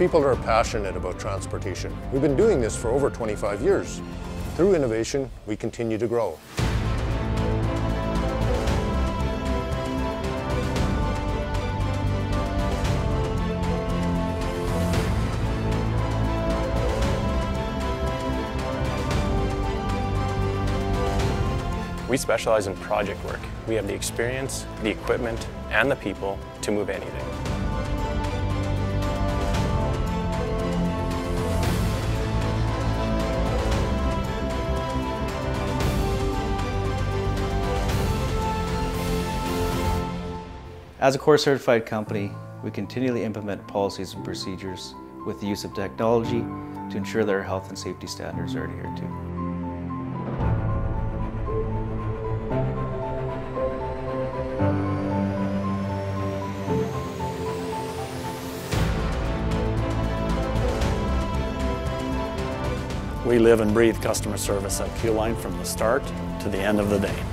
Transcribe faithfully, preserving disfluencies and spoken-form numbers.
people are passionate about transportation. We've been doing this for over twenty-five years. Through innovation, we continue to grow. We specialize in project work. We have the experience, the equipment, and the people to move anything. As a core certified company, we continually implement policies and procedures with the use of technology to ensure that our health and safety standards are adhered to. We live and breathe customer service at Q-Line from the start to the end of the day.